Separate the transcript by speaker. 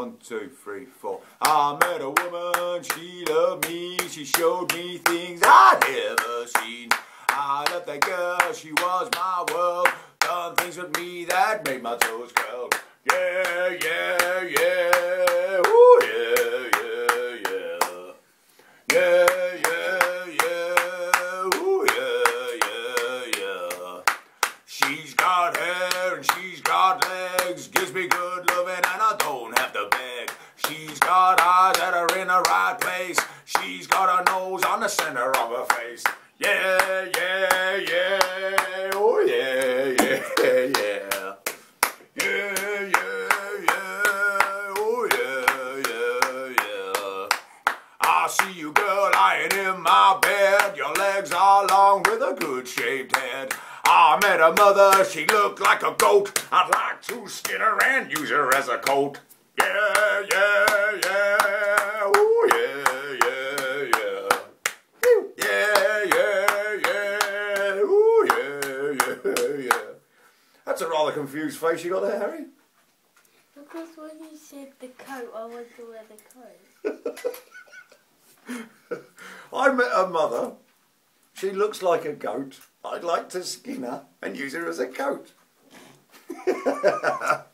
Speaker 1: 1, 2, 3, 4. I met a woman, she loved me, she showed me things I'd never seen. I loved that girl, she was my world, done things with me that made my toes curl. Yeah, yeah, yeah, ooh, yeah, yeah, yeah. Yeah, yeah, yeah, ooh, yeah, yeah, yeah. She's got hair and she's got legs, gives me good loving and I don't have to beg. She's got eyes that are in the right place, she's got a nose on the center of her face. Yeah, yeah, yeah, oh yeah, yeah, yeah. Yeah, yeah, yeah, oh yeah, yeah, yeah. I see you, girl, lying in my bed. Your legs are long with a good-shaped head. I met a mother, she looked like a goat. I'd like to skin her and use her as a coat. Yeah, yeah, yeah, ooh, yeah, yeah, yeah. Yeah, yeah, yeah, ooh, yeah, yeah, yeah. That's a rather confused face you got there, Harry.
Speaker 2: Because when you said the coat, I wanted to wear the coat.
Speaker 1: I met a mother. She looks like a goat. I'd like to skin her and use her as a coat.